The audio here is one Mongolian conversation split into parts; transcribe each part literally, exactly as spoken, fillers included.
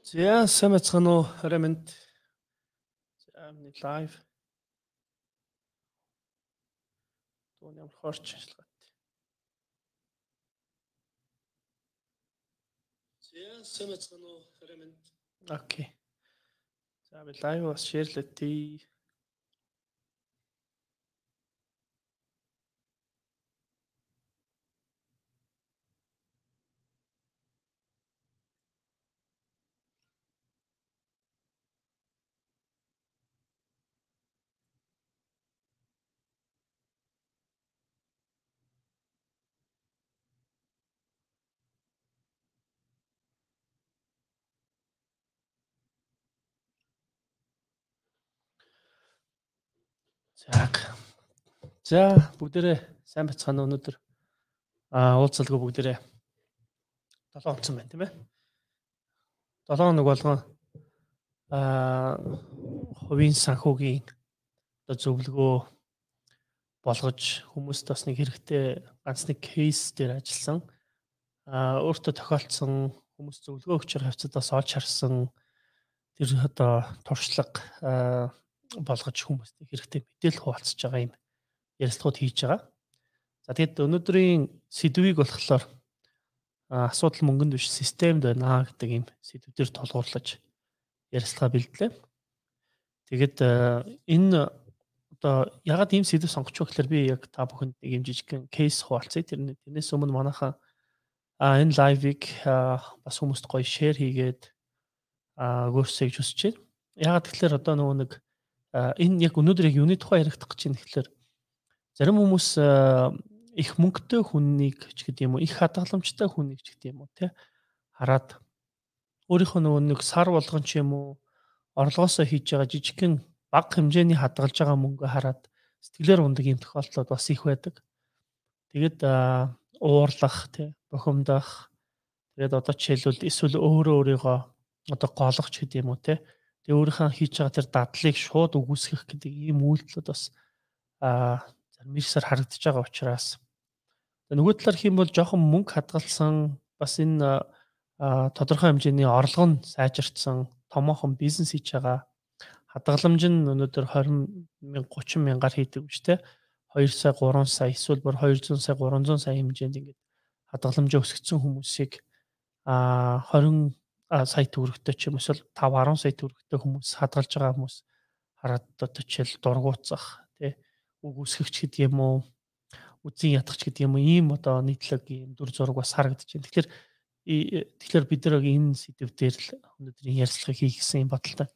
За сайн бацхан уу орой минь. За миний лайв түүний ямар хорч ажиллагаа. За сайн бацхан уу орой минь. Окей. За би лайв бас шеэрлэтий. За. За бүгдээрээ сайн бацхан өнөөдөр аа уулзалгүй бүгдээрээ долоон онцсон байна тийм ээ. долоон хоног болгон аа хувийн санхүүгийн одоо зөвлөгөө болгож хүмүүст бас нэг хэрэгтэй ганц нэг кейс дээр ажилласан. Аа өөртөө тохиолдсон хүмүүс зөвлөгөө өгчөр хавцадаас олж харсан тэр одоо туршлага аа болгож хүмүүст хэрэгтэй мэдээлэл хуваалцаж байгаа юм ярилцлагууд хийж байгаа. За тэгэд өнөөдрийн сэдвийг болохоор аа, асуудал мөнгөнд биш системд байна гэдэг юм сэдвээр тулгуурлаж ярилцлага бэлдлээ. Тэгэд энэ одоо ягаад ийм сэдв сонгоч вэ гэхээр би яг та бүхэнд нэг юм жижигхэн кейс хуваалцъя. Тэр тэрнээс өмнө манайхаа а энэ лайвыг бас хүмүүст гоё шеэр хийгээд а өгөөсэй гэж хүсэж байна. Ягаад тэгэхээр одоо нөгөө нэг энэ яг өнөөдөр яг юуны тухай яригдах гэж байна гэхээр зарим хүмүүс их мөнгөтэй хүнийг ч гэдэг юм уу, их хадгаламжтай хүнийг ч гэдэг юм уу, тий хараад өөрийнхөө нөгөө нэг сар болгон ч юм уу орлогоосоо хийж байгаа жижигхэн бага хэмжээний хадгалж байгаа мөнгө хараад сэтгэлээр ундаг юм тохиолдлууд бас их байдаг. Тэгээд уурлах, тий бухимдах, тэгээд одоо жишээлбэл эсвэл өөрөө өөрийгөө одоо голох ч гэдэг юм уу, тий тэгээд өөрийнхөө хийж байгаа тэр дадлыг шууд үгүйсгэх гэдэг ийм үйлдэлүүд бас а зарим ихсээр харагдаж байгаа учраас нөгөө талаар хэм бол жоохон мөнгө хадгалсан бас энэ тодорхой хэмжээний орлого нь сайжирцсан томоохон бизнес хийж байгаа хадгаламж нь өнөөдөр двадцать мянга тридцать мянгаар хийдэг биш те two сая three сая эсвэл бүр two hundred сая three hundred сая хэмжээнд ингээд хадгаламжаа өсгөцсөн хүмүүсийг а twenty сая төгрөгтэй ч юм эсвэл five ten сая төгрөгтэй хүмүүс хадгалж байгаа хүмүүс хараад одоо жишээл дургуутсах тий үг үсгэгч гэдэг юм уу үзэн ятгах гэдэг юм уу ийм одоо нийтлэг ийм дүр зураг бас харагдаж байна. Тэгэхээр тэгэхээр бид нар энэ сэдв дээр л өнөөдрийн ярилцлагыг хийх гэсэн юм бодолтой.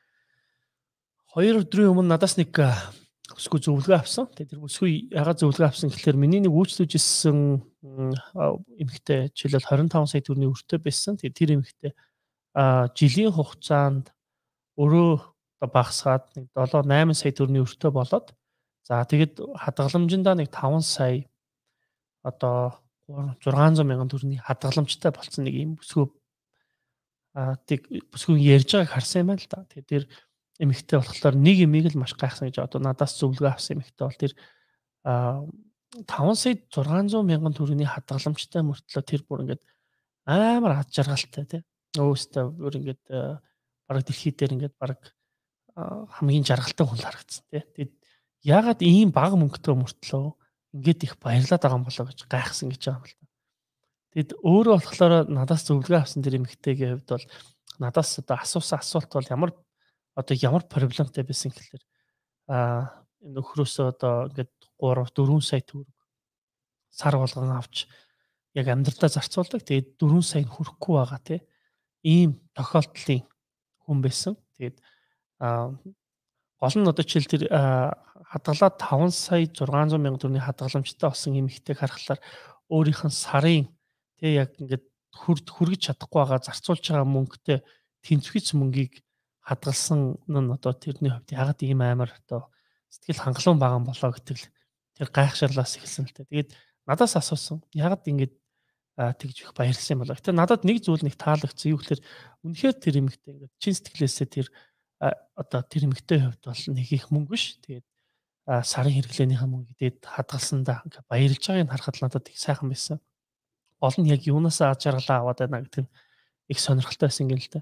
Хоёр өдрийн өмнө надаас нэг бүсгүй зөвлөгөө авсан. Тэр бүсгүй ягаад зөвлөгөө авсан гэхээр миний нэг үйлчлүүлжсэн эмэгтэй жишээлбэл twenty-five сая төгрөгийн өртөө байсан. Тэгээд тэр эмэгтэй жилийн хугацаанд өөрөө одоо багасгаад нэг seven eight сая төгрөгийн өртөө болоод за тэгэд хадгаламжиндаа нэг five сая одоо six hundred мянган төгрөгийн хадгаламжтай болсон нэг юм бүсгүй а тэг бүсгүй ярьж байгааг харсан юм байна л да. Тэгээд тэр эмэгтэй болохоор нэг эмийг л маш гайхсан гэж одоо надаас зөвлөгөө авсан эмэгтэй бол тэр five сая six hundred мянган төгрөгийн хадгаламжтай мөртлөө тэр бүр ингээд амар ад жаргалтай тий. Өөстөө бүр ингээд бараг дэлхий дээр ингээд бараг хамгийн жаргалтай хүн харагдсан тий. Тэгээд ягаад ийм бага мөнгөтэй мөртлөө ингээд их баярлаад байгаа юм болоо гэж гайхсан гэж байгаа юм л та. Тэгэд өөрөө болохоор надаас зөвлөгөө авсан тэр эмэгтэйгийн хувьд бол надаас одоо асуусан асуулт бол ямар одоо ямар проблемтай байсан гэхээр а энэ өхрөөсөө одоо ингээд three four сая төгрөг сар болгон авч яг амьдралдаа зарцуулдаг. Тэгээд four сая нь хүрэхгүй байгаа тий. Ийм тохиолдлын хүн байсан. Тэгээд а гол нь одоо жишээл тэр хадгалаад five сая six hundred мянган төгрөгийн хадгаламжтай болсон эмэгтэйг харахаар өөрийнх нь сарын тий яг ингээд хүргэж чадахгүй байгаа зарцуулж байгаа мөнгөтэй тэнцвэц мөнгийг хадгалсан нь одоо тэрний хувьд ягаад ийм амар одоо сэтгэл хангалуун байгаа юм болоо гэдэг л тэр гайхшрлаас эхэлсэн л та. Тэгээд надаас асуусан. Ягаад ингэж тэгж их баярлсан юм болоо. Гэтэ надад нэг зүйл нэг таалагдсан. Юу гэхээр үнэхээр тэр эмэгтэй ингээд чин сэтгэлээсээ тэр одоо тэр эмэгтэй хувьд бол нэг их мөнгө биш. Тэгээд сарын хэрэглээнийхээ мөнгө дээд хадгалсандаа ингээд баярлж байгааг харахад надад их сайхан байсан. Гол нь яг юунаас аж аргалаа аваад байна гэдэг нь их сонирхолтой байсан юм л та.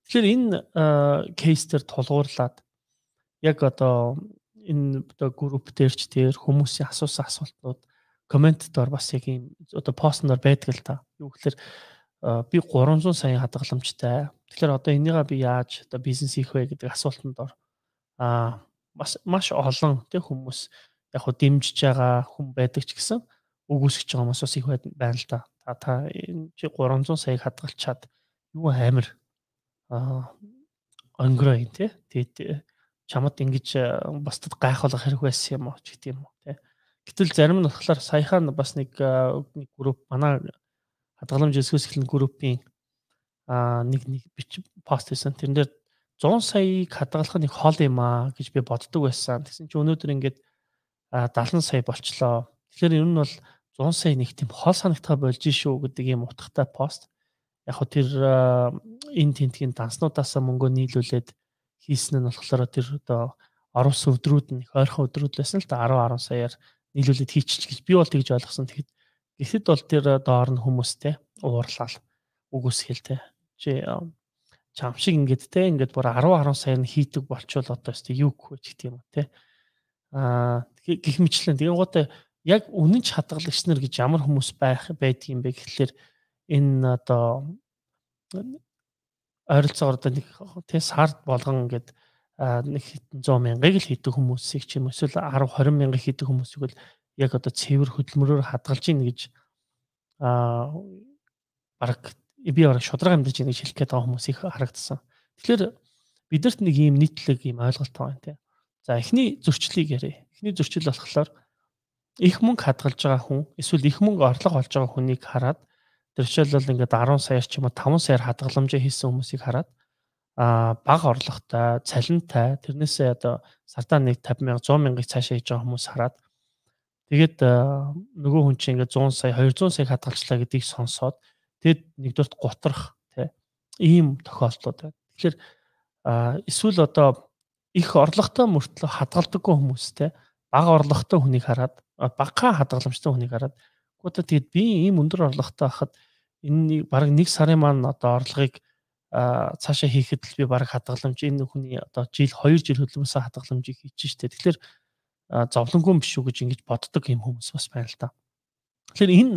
Тэгэхээр энэ кейс дээр тулгуурлаад яг одоо энэ одоо групп дээр ч тэр хүмүүсийн асуусан асуултууд коммент доор бас яг ийм одоо постноор байдаг л та. Юу гэхээр би гурамзуун саяын хадгаламжтай. Тэгэхээр одоо энийгээ би яаж одоо бизнес хийх вэ гэдэг асуултанд дор аа бас маш олон тэг хүмүүс яг хөө дэмжиж байгаа хүн байдаг ч гэсэн үгүйсгэж байгаа хүмүүс бас их байна л да. Та та энэ чи гурамзуун саяыг хадгалчаад юу амир аа өнгөрөө юм тий. Тэгээд чамд ингэж бусдад гайхуулах хэрэг байсан юм уу ч гэдэг юм уу тий. Гэтэл зарим нь болохоор саяхан бас нэг нэг групп манай хадгаламж эсвэс эхлэн группийн аа нэг нэг бич пост хийсэн. Тэрэн дээр зуун саяыг хадгалах нэг хол юм аа гэж би боддог байсан. Тэгсэн чи өнөөдөр ингээд дагалан сая болчлоо. Тэгэхээр ер нь бол зуун сая нэг тийм хол санагтаа болж шүү гэдэг юм утгатай пост. Яг хөө тэр энэ тентгийн данснуудаасаа мөнгөө нийлүүлээд хийсэн нь болохоор тэр одоо оруулсан өдрүүд нь их ойрхон өдрүүд байсан л да десять десять саяар нийлүүлээд хийчих гэж би бол тэгж ойлгосон. Тэгэхэд гэхэд бол тэр доор нь хүмүүстэй уурлал үгүйсгэл тэ. Чи чам шиг ингээд те ингээд бүр десять десять саяар нь хийдэг болчвол одоо өстой юу гэх вэ гэх юм те. Аа гих мэтлэн тэгээ гоотой яг үнэн ч хадгалагч нар гэж ямар хүмүүс байх байдаг юм бэ гэхэлэр энэ одоо ойролцоогоор одоо нэг тий сард болгон ингээд нэг хэдэн зуун мянгыг л хийдэг хүмүүсийг ч юм эсвэл десять двадцать мянгыг хийдэг хүмүүсийг бол яг одоо цэвэр хөдөлмөрөөр хадгалж ийн гэж аа бараг би бараг шудраг амьдж ийн гэж хэлэх гээд байгаа хүмүүс их харагдсан. Тэгэхээр бидэрт нэг ийм нийтлэг ийм ойлголт байгаа юм тий. За эхний зөрчлийг яриа. Эхний зөрчил болохоор их мөнгө хадгалж байгаа хүн эсвэл их мөнгө орлого олж байгаа хүнийг хараад тэр жишээлбэл ингээд десять саяар ч юм уу five саяар хадгаламжаа хийсэн хүмүүсийг хараад а бага орлоготой, цалинтай тэрнээсээ одоо сардаа нэг пятьдесят мянга, сто мянгыг цаашаа хийж байгаа хүмүүс хараад тэгээд нөгөө хүн чинь ингээд one hundred сая, two hundred сая хадгалчлаа гэдгийг сонсоод тэгэд нэгдүгээрт готрох тий ийм тохиолдлууд байна. Тэгэхээр эсвэл одоо их орлоготой мөртлөө хадгалдаггүй хүмүүстэй бага орлоготой хүнийг хараад бага хадгаламжтай хүнийг хараад одоо тэгэд би ийм өндөр орлоготой хахад энэ баг нэг сарын маань одоо орлогыг цаашаа хийхэд л би баг хадгаламж энэ хүний одоо жил two жил хөдөлмөрсөн хадгаламжийг хийчих штэ. Тэгэхээр зовлонгүй биш үү гэж ингэж боддог юм хүмүүс бас байна л да. Тэгэхээр энэ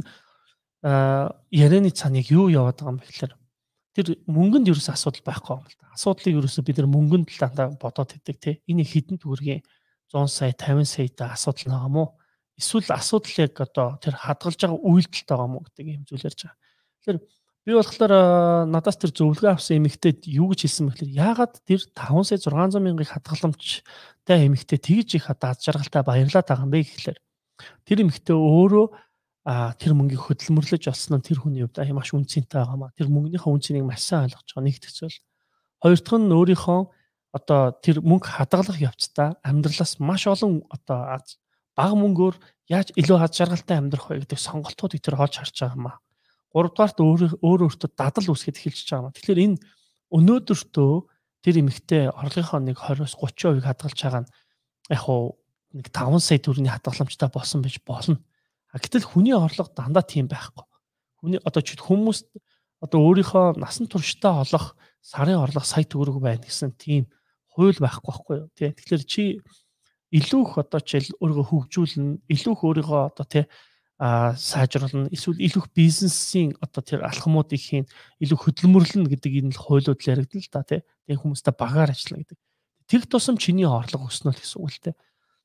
ярианы цааныг юу яваад байгаа юм бэ гэхээр тэр мөнгөнд ерөөс асуудал байхгүй юм л да. Асуудлыг ерөөсөө бид нар мөнгөнд л дандаа бодоод идэг те. Энэ хэдэн төгрөгийн one hundred сая, fifty саятай асуудал байгаа мó? Эсвэл асуудал яг одоо тэр хадгалж байгаа үйлдэлтэй байгаа мó гэдэг юм зүйл ярьж байгаа. Тэгэхээр би болохоор надаас тэр зөвлөгөө авсан эмэгтэйд юу гэж хэлсэн бэ гэхээр яагаад тэр five сая six hundred мянгаыг хадгаламжтай эмэгтэй тэгж их одоо аз жаргалтай баярлаад байгаа юм бэ гэхлээр тэр эмэгтэй өөрөө тэр мөнгийг хөдөлмөрлөж олсон нь тэр хүний хувьд маш үнцэнтэй байгаа маа. Тэр мөнгөнийхөө үнцнийг маш сайн ойлгож байгаа нэг төсөөл. Хоёр дахь нь өөрийнхөө одоо тэр мөнгө хадгалах явцдаа амьдралаас маш олон одоо бага мөнгөөр яаж илүү аз жаргалтай амьдрах вэ гэдэг сонголтуудыг тэр олж харж байгаа маа. Гуравдугаарт өөр өөр өөртөө дадал үүсгэж эхэлж байгаа маа. Тэгэхээр энэ өнөөдөртөө тэр эмэгтэй орлогынхоо нэг twenty-thirty percent хадгалж байгаа нь яг хуу нэг five сая төгрөгийн хадгаламжтай болсон байж болно. Гэтэл хүний орлого дандаа тийм байхгүй. Хүний одоо ч хүмүүс одоо өөрийнхөө насан туршдаа олох сарын орлого сая төгрөг байна гэсэн тийм хууль байхгүй байхгүй юу тий. Тэгэхээр чи илүү их одоо жишээл өөрийгөө хөгжүүлнэ, илүү их өөрийгөө одоо тий а сайжруулна, эсвэл илүү их бизнесийн одоо тэр алхмуудыг хийн, илүү хөдөлмөрлөнө гэдэг энэ хуулиуд л яригдана л да тий. Тэгээ хүмүүстэй багаар ажиллана гэдэг. Тэр тусам чиний орлого өснө л гэсэн үг л тий.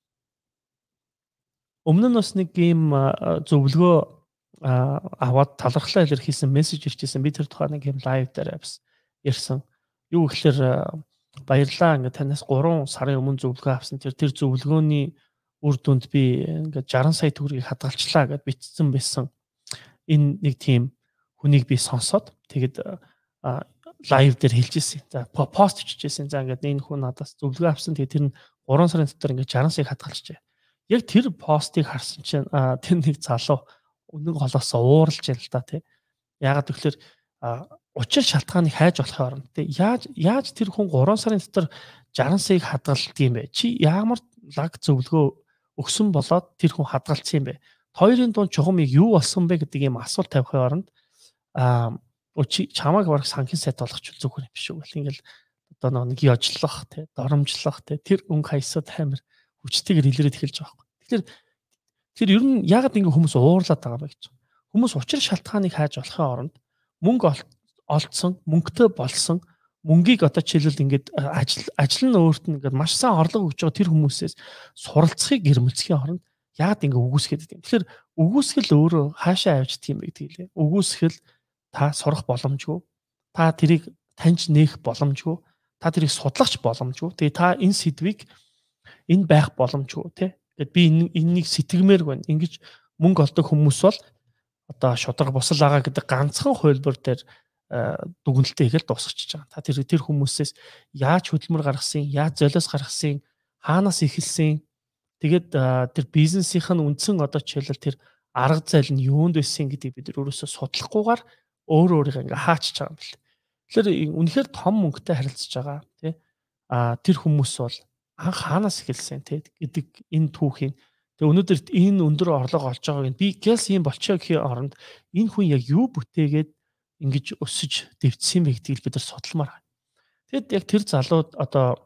Өмнө нь бас нэг ийм зөвлөгөө аваад талархлаа илэрхийлсэн мессеж ирчихсэн. Би тэр тухай нэг юм лайв дээр бас ярьсан. Юу гэхээр баярлалаа ингээд танаас three сарын өмнө зөвлөгөө авсан. Тэр тэр зөвлөгөөний үр дүнд би ингээд sixty сая төгрөгийг хадгалчлаа гэд бичсэн байсан. Энэ нэг тийм хүнийг би сонсоод тэгэд лайв дээр хэлжсэн. За пост хийжсэн. За ингээд энэ хүн надаас зөвлөгөө авсан. Тэгээд тэр нь three сарын дотор ингээд sixty саяг хадгалчихжээ. Яг тэр постыг харсан чинь тэр нэг залуу үнэн голоос ууралж ял та тий. Яагаад гэвэл учир шалтгааныг хайж болохын оронд тий. Яаж яаж тэр хүн three сарын дотор sixty саяг хадгалдаг юм бэ? Чи ямар лаг зөвлөгөө өгсөн болоод тэр хүн хадгалсан юм бэ? Хоёрын дунд чухамыг юу болсон бэ гэдэг ийм асуулт тавихын оронд Өө чи чамайг бараг санхин сайд болгочихвол зүгээр юм биш үү гэл ингээл одоо нэг яжлах те доромжлох те тэр өнгө хаясаад амар хүчтэйгээр илрээд эхэлж байгаа байхгүй. Тэгэхээр тэр ер нь ягаад ингэ хүмүүс уурлаад байгаа бэ гэж. Хүмүүс учир шалтгааныг хайж болохын оронд мөнгө олцсон, мөнгөтэй болсон мөнгийг одоо жишээлбэл ингээд ажил ажил нь өөрт нь ингээд маш сайн орлого өгж байгаа тэр хүмүүсээс суралцахыг гэрмэлцхийн оронд яагаад ингэ үгүйсгээд байд юм. Тэгэхээр үгүйсгэл өөрөө хаашаа авчдаг юм бэ гэдэг лээ. Үгүйсгэл та сурах боломжгүй. Та тэрийг таньж нээх боломжгүй. Та тэрийг судлахч боломжгүй. Тэгээ та энэ сэдвийг энэ байх боломжгүй тий. Гэт би энэ энэнийг сэтгэмээр байна. Ингиж мөнгө олдог хүмүүс бол одоо шудраг бусал байгаа гэдэг ганцхан хувилбар дээр дүгнэлтээ ихэд дуусчихж байгаа. Та тэр тэр хүмүүсээс яаж хөдөлмөр гаргасан, яаж золиос гаргасан, хаанаас эхэлсэн. Тэгээд тэр бизнесийнх нь үндсэн одоо жишээлбэл тэр арга зал нь юунд байсан гэдгийг бид өөрөөсөө судлахгүйгээр өөр өөрийгөө ингээ хаачж байгаа юм бэл. Тэгэхээр үнэхээр том мөнгөтэй харилцаж байгаа тий. А тэр хүмүүс бол анх хаанаас эхэлсэн тий гэдэг энэ түүхийн. Тэгээ өнөөдөр энэ өндөр орлого олж байгааг би гэлс юм болчихоо гэхийн оронд энэ хүн яг юу бүтээгээд ингэж өсөж дэвтсэн бэ гэдгийг бид нар судалмаар байна. Тэгэд яг тэр залууд одоо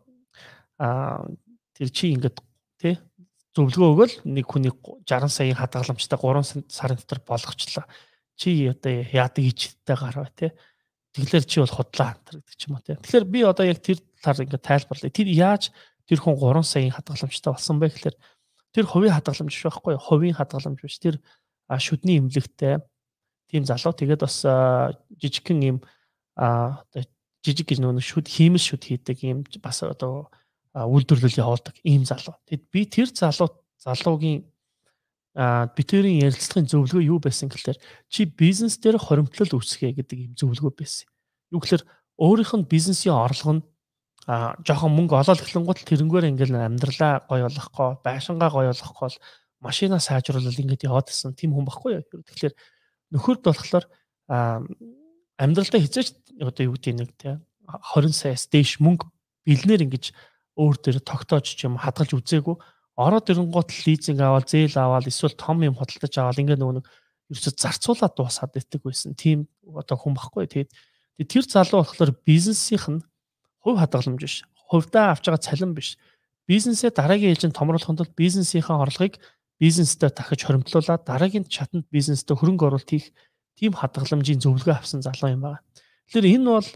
а тэр чи ингээд тий зөвлөгөө өгөөл нэг хүний жарган саяын хадгаламжтай гурван сарын дотор болгочлаа. Чи одоо яадаг ичтэй гарав тий. Тэглэр чи бол худлаа хамтар гэдэг ч юм уу тий. Тэгэхээр би одоо яг тэр талаар ингээд тайлбарлая. Тэр яаж тэр хүн гурван саяын хадгаламжтай болсон бэ гэхээр тэр хувийн хадгаламж биш байхгүй юу? Хувийн хадгаламж биш. Тэр шүдний эмнэлэгтэй тийм залуу тэгээд бас жижигхэн юм одоо жижиг гэж нөгөө шүд хиймэл шүд хийдэг юм бас одоо үйлдвэрлэл явуулдаг ийм залуу. Тэгэд би тэр залуу залуугийн битэрийн ярилцлагын зөвлөгөө юу байсан гэхээр чи бизнес дээр хоримтлол үүсгэх гэдэг ийм зөвлөгөө байсан. Юу гэхээр өөрийнх нь бизнесийн орлого нь а жоохон мөнгө олоод эхлэнгуут тэрнгээр ингээл амьдралаа гоё болгохгүй, байшингаа гоё болгохгүй бол машинаа сайжруулал ингээд яваад гэсэн тийм хүн баггүй юу. Тэгэхээр нөхөрд болохоор амьдралдаа хизээч одоо юу гэдэг нэг тий хорин саяас дээш мөнгө бэлнээр ингэж өөр дээр тогтоож ч юм хадгалж үзээгүй ороод ирэнгуут лизинг аваад зээл аваад эсвэл том юм худалдаж аваад ингээд нөгөө нэг ерөөсө зарцуулаад дуусаад идэх байсан тийм одоо хүн баггүй. Тэгээд тэр залуу болохоор бизнесийнх нь хувь хадгаламж биш. Хувьдаа авч байгаа цалин биш. Бизнесээ дараагийн ээлжинд томруулахын тулд бизнесийнхээ орлогыг бизнестэй дахиж хоримтлуулаад дараагийн шатанд бизнестэй хөрөнгө оруулалт хийх тийм хадгаламжийн зөвлөгөө авсан залуу юм байна. Тэгэхээр энэ бол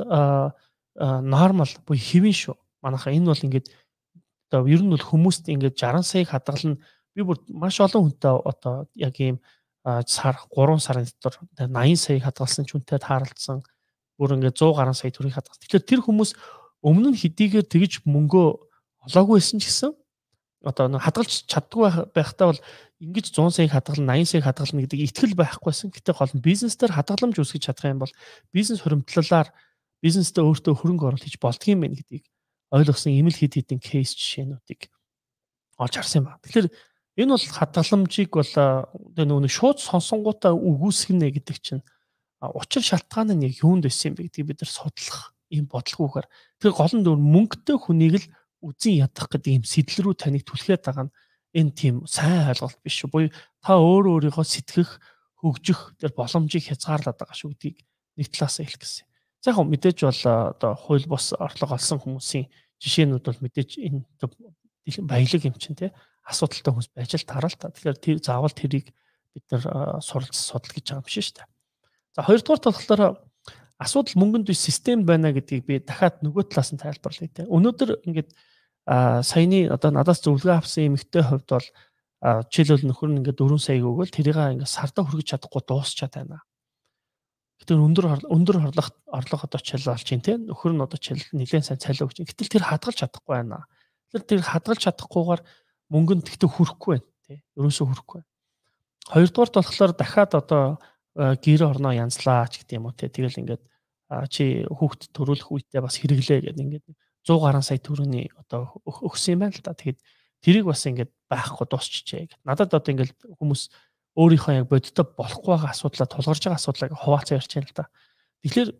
нормал буюу хэвэн шүү. Манайхаа энэ бол ингээд одоо ер нь бол хүмүүст ингээд жарган саяг хадгална. Би бүр маш олон хүнтэй одоо яг ийм сар гурван сарын дотор наян саяг хадгалсан ч үнтэй тааралцсан. Бүр ингээд зуун гаруй сая төгрөгийг хадгалсан. Тэгэхээр тэр хүмүүс өмнө нь хэдийгээр тэгж мөнгөө олоогүй байсан ч гэсэн одоо нэг хадгалж чаддгүй байхдаа бол ингэж зуун саяг хадгална, наян саяг хадгална гэдэг итгэл байхгүйсэн. Гэтэ гол нь бизнесээр хадгаламж үүсгэж чадах юм бол бизнес хуримтлалаар бизнестэй өөртөө хөрөнгө оруулалт хийж болдгийм байх гэдгийг ойлгосон имэл хид хидийн кейс жишээнүүдийг олж харсан юм байна. Тэгэхээр энэ бол хадгаламжийг бол одоо нөгөө шууд сонсонгуудаа үгүйсгэнэ гэдэг чинь учир шалтгаан нь яг юунд байсан юм бэ гэдгийг бид нар судлах ийм бодлогоогоор тэр гол нь мөнгөтэй хүнийг л үзэн ядах гэдэг ийм сэтэл рүү таныг түлхээд байгаа нь энэ тийм сайн ойлголт биш шүү. Буюу та өөр өөрийгөө сэтгэх, хөгжих тэр боломжийг хязгаарлаад байгаа шүү гэдгийг нэг талаас хэлэх гэсэн. За яг мэдээж бол одоо хууль бус орлого олсон хүмүүсийн жишээнүүд бол мэдээж энэ баялаг юм чинь тий асуудалтай хүмүүс байж л таарал та. Тэгэхээр тэр заавал тэрийг бид нар суралц судал гэж байгаа юм шиг шүү дээ. За хоёрдугаар болохоор асуудал мөнгөнд биш систем байна гэдгийг би дахиад нөгөө талаас нь тайлбарлая тий. Өнөөдөр ингээд саяны одоо надаас зөвлөгөө авсан эмэгтэй хувьд бол жишээлбэл нөхөр нь ингээд дөрвөн сая өгөөл тэрийг ингээд сарда хүргэж чадахгүй дуусчаад байна. Гэтэл өндөр өндөр орлого орлого одоо чил болж байна тий. Нөхөр нь одоо чил нэлээд сайн цалин өгч. Гэтэл тэр хадгалж чадахгүй байна. Тэр тэр хадгалж чадахгүйгээр мөнгөнд тэгтээ хүрэхгүй байна тий. Ерөөсөө хүрэхгүй. Хоёрдугаарт болохоор дахиад одоо гэр орноо янзлаач гэдэг юм уу тий. Тэгэл ингээд чи хүүхд төрүүлэх үедээ бас хэрэглээ гэдэг ингээд зуун гаруй сая төгрөгийн одоо өгсөн юм байна л да. Тэгээд тэрийг бас ингээд байхгүй дуусчихжээ гэдэг. Надад одоо ингээд хүмүүс өөрийнхөө яг бодиттой болохгүй байгаа асуудлаа тулгарч байгаа асуудлыг хуваалцаа ярьж байна л да. Тэгэхээр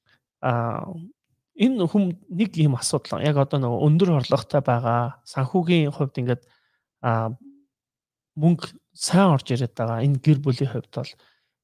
а энэ хүм нэг юм асуудал яг одоо нөгөө өндөр орлоготой байгаа санхүүгийн хувьд ингээд а мөнгө сайн орж ирээд байгаа энэ гэр бүлийн хувьд бол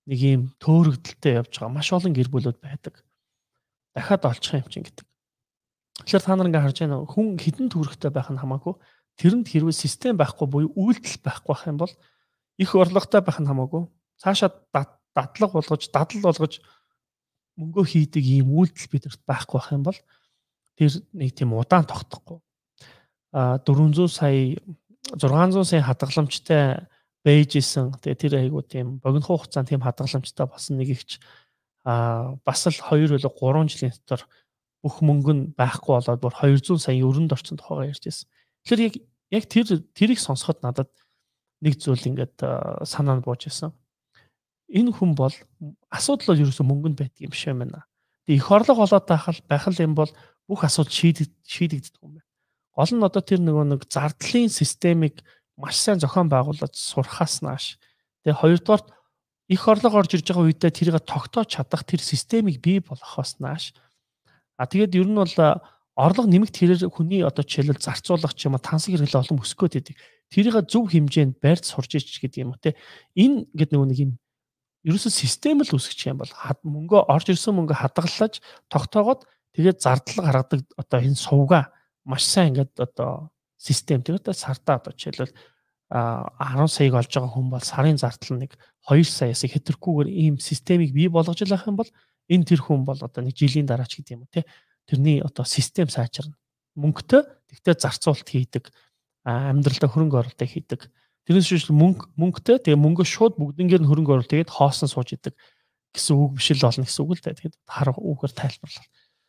нэг ийм төөрөгдөлтэй явж байгаа маш олон гэр бүлүүд байдаг. Дахиад олчих юм чинь гэдэг. Тэгэхээр та нар ингээ харж байна уу? Хүн хідэн төгрөгтэй байх нь хамаагүй тэрэнд хэрвээ систем байхгүй буюу үйлдэл байхгүй байх юм бол их орлоготой байх нь хамаагүй цаашаа дадлаг болгож, дадал болгож мөнгөө хийдэг ийм үйлдэл бидэрт байхгүй байх юм бол тэр нэг тийм удаан тогтохгүй. А дөрвөн зуун сая зургаан зуун сая хадгаламжтай бэйжсэн. Тэгээ тэр айгуу тийм богино хугацаанд тийм хадгаламжтай болсон нэг ихч а бас л хоёр или гурван жилийн дотор бүх мөнгө нь байхгүй болоод бүр хоёр зуун сая өрөнд орчсон тухайгаа ярьж байсан. Тэгэхээр яг яг тэр тэрийг сонсоход надад нэг зүйл ингээд санаа нь бууж байсан. Энэ хүн бол асуудал бол ерөөсөө мөнгөнд байдаг юм шиг байна. Тэгээ их орлого олоод байхал байхал юм бол бүх асуудал шийдэг шийдэгддэг юм байна. Гол нь одоо тэр нөгөө нэг зардлын системийг маш сайн зохион байгуулад сурахаас нааш. Тэгээ хоёрдугаар их орлого орж ирж байгаа үедээ тэрийг тогтоож чадах тэр системийг бий болгохоос нааш. А тэгээд ер нь бол орлого нэмэгт хэрээр хүний одоо жишээлбэл зарцуулах ч юм уу тансаг хэрэглээ олон өсгөөд идэг. Тэрийг зөв хэмжээнд барьж сурч ич гэдэг юм уу те. Энэ гэдэг нөгөө нэг юм ерөөсөө систем л үсгэж юм бол мөнгөө орж ирсэн мөнгө хадгалж тогтоогоод тэгээд зардал гаргадаг одоо энэ сувга маш сайн ингээд одоо систем тэгээд сартаа одоо жишээлбэл арван саяг олж байгаа хүн бол сарын зардал нэг хоёр саяас хэтэрхгүйгээр ийм системийг бий болгож л авах юм бол энэ тэр хүн бол одоо нэг жилийн дараа ч гэдэг юм уу те тэрний одоо систем сайжирна. Мөнгөтэй тэгтээ зарцуулалт хийдэг, амьдралдаа хөрөнгө оруулалт хийдэг. Тэрнээс шүүж мөнгө мөнгөтэй тэгээ мөнгөө шууд бүгднгээр нь хөрөнгө оруулалт тэгээд хоосон сууж идэг гэсэн үг биш л болно гэсэн үг л дээ. Тэгээд харах үгээр тайлбарлал.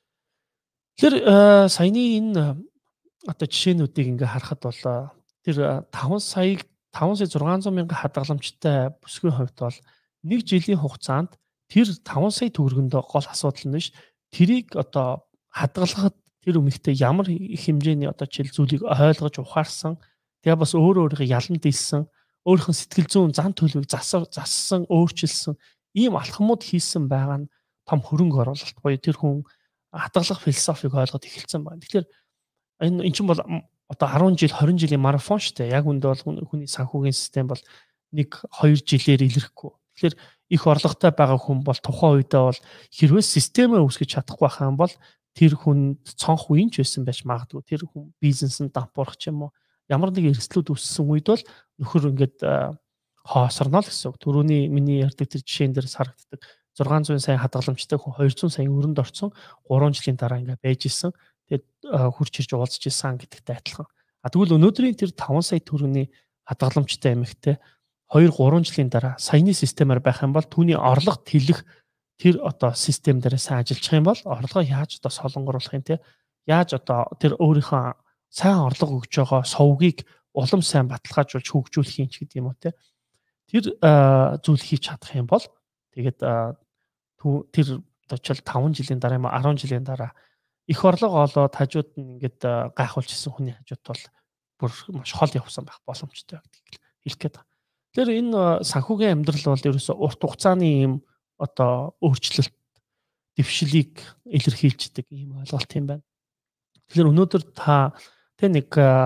Тэр саяны энэ одоо жишээнүүдийг ингээ харахад бол тэр таван сая таван сая зургаан зуун мянган хадгаламжтай бүсгүй хувьд бол нэг жилийн хугацаанд тэр таван сая төгрөгөндөө гол асуудал нь биш. Тэрийг одоо хадгалахад тэр өмнөхтэй ямар их хэмжээний одоо жишээл зүйлийг ойлгож ухаарсан. Тэгээ бас өөрөө өөрийнхөө ялан дийлсэн, өөрийнхөө сэтгэл зүйн зан төлөвийг зассан, өөрчилсөн ийм алхмууд хийсэн байгаа нь том хөрөнгө оруулалт буюу тэр хүн хадгалах философиг ойлгоод эхэлсэн байна. Тэгэхээр энэ эн чинь бол одоо арван жил, хорин жилийн марафон шүү дээ. Яг үндэ бол хүний санхүүгийн систем бол нэг хоёр жилээр илэрхгүй. Тэгэхээр их орлоготой байгаа хүн бол тухайн үедээ бол хэрвээ системээ үүсгэж чадахгүй байх юм бол тэр хүнд цонх үеийн ч байсан байж магадгүй. Тэр хүн бизнесэнд дампуурах ч юм уу ямар нэг эрсдлүүд үүссэн үед бол нөхөр ингээд хоосорно л гэсэн үг. Төрөний миний ярьдаг тэр жишээн дээр харагддаг зургаан зуун сая хадгаламжтай хүн хоёр зуун сая өрөнд орсон гурван жилийн дараа ингээд байж исэн. Тэгээд хурц ирж уулзж исэн гэдэгтэй адилхан. А тэгвэл өнөөдрийн тэр таван сая төгрөгийн хадгаламжтай эмэгтэй хоёр гурван жилийн дараа саяны системээр байх юм бол түүний орлого тэлэх тэр одоо систем дээр сайн ажиллах юм бол орлогоо яаж одоо солонгоруулах юм те яаж одоо тэр өөрийнхөө сайн орлого өгж байгаа сувгийг улам сайн баталгаажуулж хөгжүүлэх юм ч гэдэг юм уу те тэр зүйл хийж чадах юм бол тэгээд тэр очил таван жилийн дараа юм арван жилийн дараа их орлого олоод хажууд нь ингээд гайхуулчихсан хүний хажууд бол бүр маш хол явсан байх боломжтой гэдгийг хэлэх гээд байна. Тэгэхээр энэ санхүүгийн амьдрал бол ерөөсөө урт хугацааны юм одоо өөрчлөлт дэвшлийг илэрхийлждэг ийм ойлголт юм байна. Тэгэхээр өнөөдөр та тэ нэг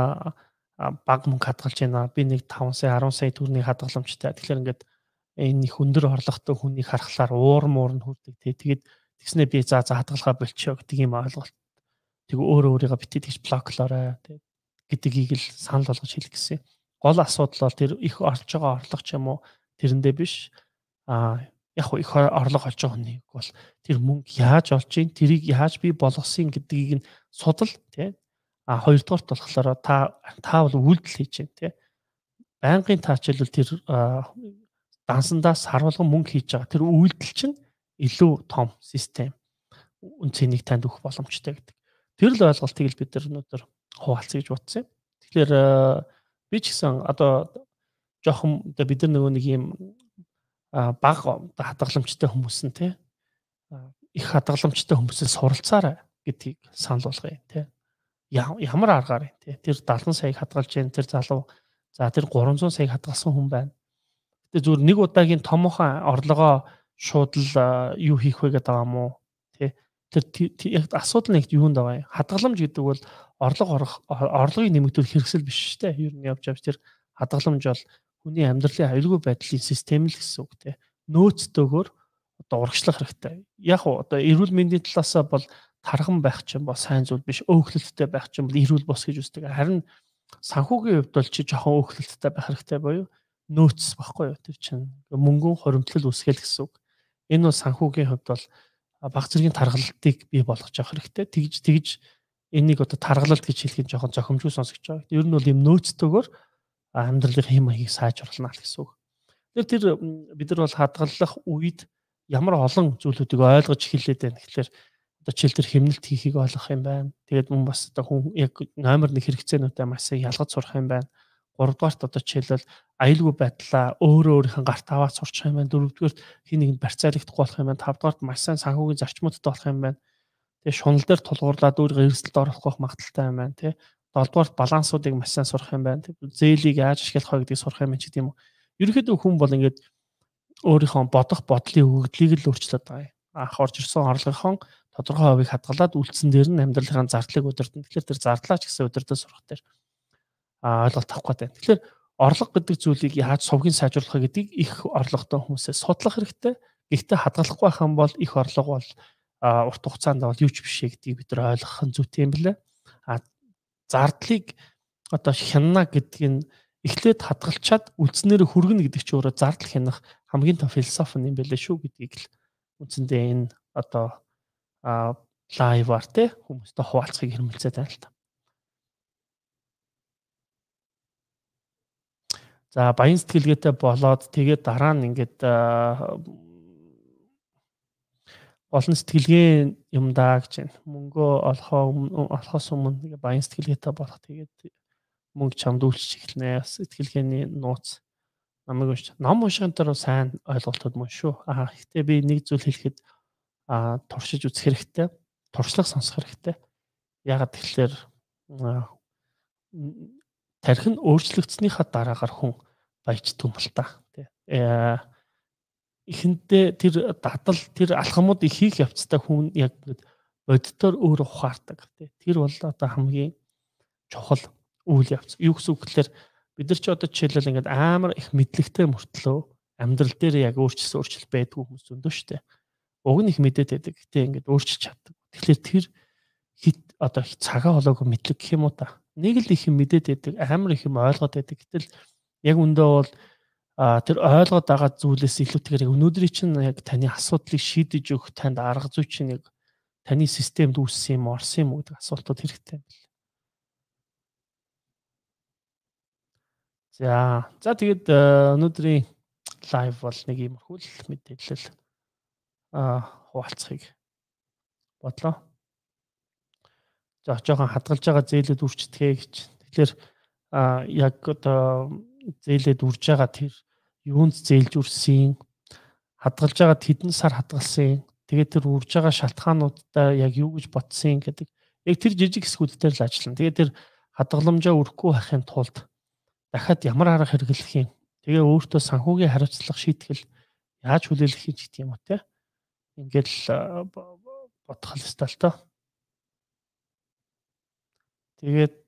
баг мөнгө хадгалж байна. Би нэг таван сая арван сая төгрөгийн хадгаламжтай. Тэгэхээр ингээд энэ их өндөр орлоготой хүнийг харахаар уур муур нь хүрдэг тий. Тэгээд тэгснэ би за за хадгалгаа болчихоо гэдэг ийм ойлголт. Тэг өөрөө өөрийгөө битээ тэгж блоклоорой тий гэдгийг л санал болгож хэлэх гэсэн. Гол асуудал бол тэр их орж байгаа орлого ч юм уу тэрэндээ биш. А яг их орлого олж байгаа хүнийг бол тэр мөнгө яаж олж ийн тэрийг яаж бий болгосон гэдгийг нь судал тий. А хоёрдугаарт болохоор та та бол үйлдэл хийж байна тий. Байнгын таачилбал тэр дансандаа сар болгон мөнгө хийж байгаа. Тэр үйлдэл чинь илүү том систем үнцнийг танд өгөх боломжтой гэдэг. Тэр л ойлголтыг л бид нар өнөөдөр хуваалцъя гэж бодсон юм. Тэгэхээр би ч гэсэн одоо жоохон бид нар нөгөө нэг юм бага хадгаламжтай хүмүүс нь тий их хадгаламжтай хүмүүсээс суралцаарай гэдгийг санал болгоё тий. Ямар аргаар юм тий. Тэр дадлан саяг хадгалж जैन тэр залуу за тэр гурван зуун саяг хадгалсан хүн байна. Гэтэ зүгээр нэг удаагийн томоохон орлогоо шууд л юу хийх вэ гэдэг юм уу тий. Тэр яг асуудал нэг юунд байгаа юм. Хадгаламж гэдэг бол орлого орох орлогыг нэмэгдүүлэх хэрэгсэл биш шүү дээ. Ер нь явж явж тэр хадгаламж бол хүний амьдралын аюулгүй байдлын систем л гэсэн үг тий. нөөцтэйгээр одоо урагшлах хэрэгтэй. Яг уу одоо эрүүл мэндийн талаасаа бол тарган байх чинь бол сайн зүйл биш. Өөхлөлттэй байх чинь бол эрүүл бос гэж үздэг. Харин санхүүгийн хувьд бол чи жоохон өөхлөлттэй байх хэрэгтэй боيو нөөц баггүй юу? Тэр чинь мөнгөн хоримтлал үүсгэл гэсэн үг. Энэ бол санхүүгийн хувьд бол баг зэргийн таргалтыг бий болгож авах хэрэгтэй. Тэгж тэгж энийг одоо таргалалт гэж хэлэх нь жоохон зохимжгүй сонсогч байгаа. Ер нь бол юм нөөцтэйгээр амьдралын хэм маягийг сайжруулна гэсэн үг. Тэр тэр бид нар бол хадгалах үед ямар олон зүйлүүдийг ойлгож эхэллээд байна. Тэгэхээр одоо чил тэр хэмнэлт хийхийг ойлгох юм байна. Тэгээд мөн бас одоо хүн яг номер нэг хэрэгцээнүүдэд маш их ялгаж сурах юм байна. Гуравдугаарт одоо жишээлбэл аюулгүй байдлаа өөрөө өөрийнх нь гарт аваад сурчих юм байна. Дөрөвдүгээрт хин нэгэнд барьцаалагдахгүй болох юм байна. Тавдугаарт маш сайн санхүүгийн зарчмуудтай болох юм байна. Тэгээ шунал дээр тулгуурлаад өөрийгөө эрсдэлд оруулах магадaltaй юм байна тий. долдугаарт балансуудыг маш сайн сурах юм байна. Зээлийг яаж ашиглах вэ гэдгийг сурах юм байна ч гэдэм үү. Ерөнхийдөө хүн бол ингээд өөрийнхөө бодох бодлын өгөгдлийг л өөрчлөд байгаа юм. Анх орж ирсэн орлогынхон тодорхой хувийг хадгалаад үлдсэн дээр нь амьдралын зардлыг удирдна. Тэгэхээр тэр зардлаач гэсэн удирдах сурах дээр а ойлголт авах гэдэг. Тэгэхээр орлого гэдэг зүйлийг яаж сувгийн сайжруулах гэдгийг их орлоготой хүмүүсээс судлах хэрэгтэй. Гэхдээ хадгалахгүй байх юм бол их орлого бол урт хугацаанд бол юу ч биш гэдгийг бид нар ойлгох нь зүйтэй юм билээ. А зардлыг одоо хянана гэдэг нь эхлээд хадгалчаад үлдснээр хүргэнэ гэдэг чинь өөрөө зардал хянах хамгийн том философи юм билээ шүү гэдгийг л үндсэндээ энэ одоо лайваар те хүмүүстэй хуваалцахыг хэрмэлзээд байна л та. За баян сэтгэлгээтэй болоод тэгээд дараа нь ингээд олон сэтгэлгээ юм даа гэж байна. Мөнгөө олохоо олохоос өмнө баян сэтгэлгээтэй болох тэгээд мөнгө чамд үйлчлж эхэлнэ. Сэтгэлгээний нууц намайг унш. Ном уншихын тулд сайн ойлголтууд мөн шүү. Аа гэхдээ би нэг зүйл хэлэхэд аа туршиж үзэх хэрэгтэй. Туршлага сонсох хэрэгтэй. Ягаад тэгэхээр тархин өөрчлөгдснийхаа дараагаар хүн баяждаг юм л та. Тэ. Эхэндээ тэр дадал тэр алхамуудыг хийх явцдаа хүн яг боддоор өөрөө ухаардаг. Тэ. Тэр бол одоо хамгийн чухал үйл явц. Юу гэсэн үг гэхээр бид нар ч одоо жишээлбэл ингээд амар их мэдлэгтэй мөртлөө амьдрал дээр яг өөрчлөсөн өөрчлөлт байдгүй хүмүүс зөндөө шүү дээ. Уг нь их мэдээд байдаг. Гэтэ ингээд өөрчилж чаддаг. Тэгэхээр тэр хит одоо цагаа олоогүй мэдлэг гэх юм уу та. Нэг л их юм мэдээд байдаг. Амар их юм ойлгоод байдаг. Гэтэл яг өндөө бол тэр ойлгоод байгаа зүйлээс илүүтэйгээр өнөөдрийн чинь яг таны асуудлыг шийдэж өгөх танд арга зүй чинь яг таны системд үүссэн юм, орсон юм уу гэдэг асуултууд хэрэгтэй юм байна. За за тэгээд өнөөдрийн лайв бол нэг иймэрхүү л мэдээлэл аа хуваалцахыг бодлоо. За жоохон хадгалж байгаа зээлүүд үрчтгэе гэж. Тэгэхээр яг одоо зээлээд үрж байгаа тэр юунд зээлж үрсэн, хадгалж байгаа хэдэн сар хадгалсан, тэгээд тэр үрж байгаа шалтгаануудаа яг юу гэж бодсон гэдэг. Яг тэр жижиг хэсгүүд дээр л ажиллана. Тэгээд тэр хадгаламжаа өрөхгүй байхын тулд дахиад ямар арга хэрэглэх юм. Тэгээ өөртөө санхүүгийн хариуцлага шийтгэл яаж хүлээлгэх юм гэдэг юм уу те. Ингээд л бодох хэрэгтэй л тоо. Тэгээд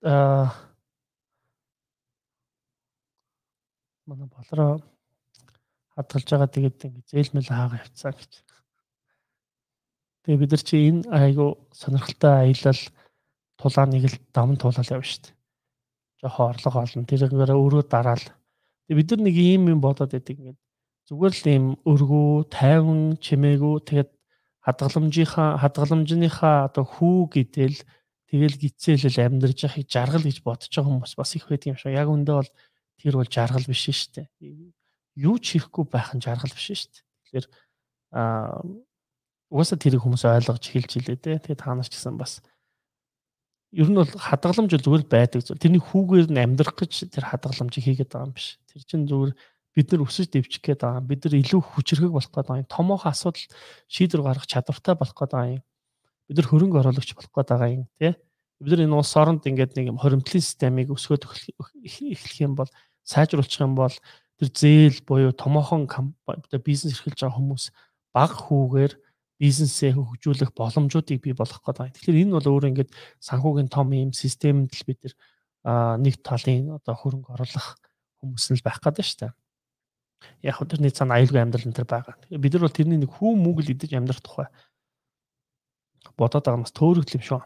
манай болроо хадгалж байгаа тэгээд ингээд зээлмэл хаагаа явцсан гэж. Тэгээ бид нар чи энэ айгу сонирхолтой аялал тулааныг л даван туулаад явна шүү дээ. Жохоо орлого олно. Тэрээр өөрөө дараал. Тэгээ бид нар нэг ийм юм бодоод байдаг ингээд зүгээр л ийм өргөө, тайван, чимээгүү тэгээд хадгаламжийнхаа хадгаламжныхаа одоо хүү гэдэл тэгэл гицээлэл амьдарч яхийг жаргал гэж бодож байгаа хүмүүс бас их байдаг юм шиг. Яг үндэ бол тэр бол жаргал биш шүү дээ. Юу ч хийхгүй байх нь жаргал биш шүү дээ. Тэгэхээр аа угаасаа тэрийг хүмүүс ойлгож хэлж илээ дээ. Тэгээд та нар ч гэсэн бас ер нь бол хадгаламж зүгээр байдаг зүйл. Тэрний хүүгээр нь амьдрах гэж тэр хадгаламжийг хийгээд байгаа юм биш. Тэр чинь зүгээр бид нар өсөж дэвчих гээд байгаа. Бид нар илүү хүчрхэг болох гээд байгаа юм. Томоохон асуудал шийдвэр гаргах чадвартай болох гээд байгаа юм. Бид нар хөрөнгө оруулагч болох гээд байгаа юм тий. Бид нар энэ улс оронд ингээд нэг юм хоримтлын системийг өсгөөд эхлэх юм бол сайжруулах юм бол тэр зээл буюу томоохон бизнес эрхэлж байгаа хүмүүс бага хүүгээр бизнесээ хөгжүүлэх боломжуудыг бий болгох гэдэг. Тэгэхээр энэ бол өөрөө ингээд санхүүгийн том юм системд л бид нар нэг талын одоо хөрөнгө оруулах хүмүүс нь л байх гэдэг шүү дээ. Яг хөө тэрний цаана аюулгүй амьдрал энэ төр байгаа. Бид нар бол тэрний нэг хүү мүгэл идэж амьдрах тухай бодоод байгаа нас төөрөгдөл юм шүү.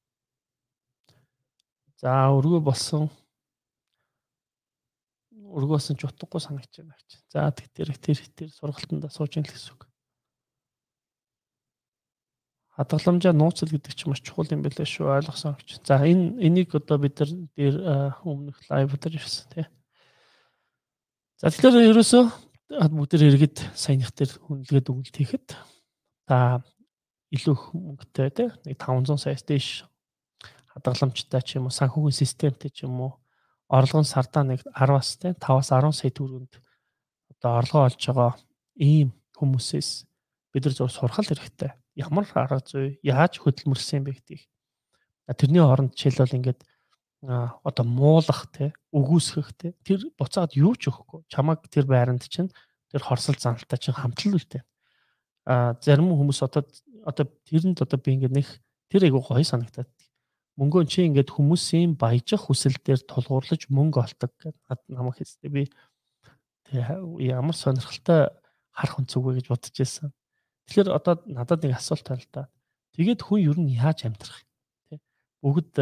За өргөө болсон өргөө болсон ч утгагүй санагдаж байна гэж. За тэр тэр тэр сургалтанда сууж ийн л гэсэн үг. Хадгаламжаа нууцл гэдэг чинь маш чухал юм байлаа шүү, ойлгосон гэж. За энэ энийг одоо бид нар дээр өмнөх лайв дээр ирсэн тий. За тэгэхээр ерөөсөө бүгд тэр иргэд саяных дээр хүнлэгээд өгөлт хийхэд та илүү их мөнгөтэй тий нэг таван зуун саяас дээш хадгаламжтай ч юм уу санхүүгийн системтэй ч юм уу орлого нь сардаа нэг араваас тий таваас арван сая төгрөнд одоо орлого олж байгаа ийм хүмүүсээс бид нар зөв сурах хэрэгтэй. Ямар арга зүй яаж хөдөлмөрлсөн бэ гэдгийг. Тэрний оронд жишээлбэл ингээд одоо муулах тий өгөөсгөх тий тэр буцаад юу ч өгөхгүй. Чамаг тэр байранд чинь тэр хорсол заналтай чинь хамтлал үлдээ. А зарим хүмүүс одоо одоо тэрэнд одоо би ингээд нэг тэр айгу гоё санагтаад. Мөнгөө чи ингээд хүмүүсийн баяжих хүсэл дээр тулгуурлаж мөнгө олдог гэдэг намайг хэлсэн. Би ямар сонирхолтой харах үнцэг вэ гэж бодож байсан. Тэгэхээр одоо надад нэг асуулт байна л да. Тэгээд хүн ер нь яаж амьдрах тий? Бүгд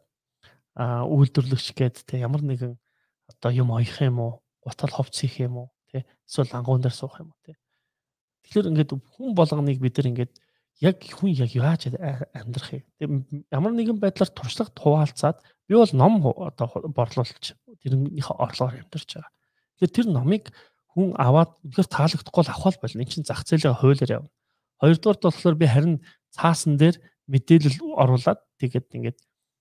үйлдвэрлэгч гээд тий ямар нэгэн одоо юм оёх юм уу? Гутал ховц хийх юм уу? Тий? Эсвэл ангуун дээр суух юм уу тий? Тэгэхээр ингээд хүн болгоныг бид нар ингээд яг хүн яг яаж амьдрах юм? Ямар нэгэн байдлаар туршлага хуваалцаад би бол ном одоо борлуулж тэрнийхээ орлогоор амьдарч байгаа. Тэгэхээр тэр номыг хүн аваад үнэхээр таалагдахгүй л авах болно. Энд чинь зах зээлийн хуулиар явна. Хоёрдугаарт болохоор би харин цаасан дээр мэдээлэл оруулаад тэгээд ингээд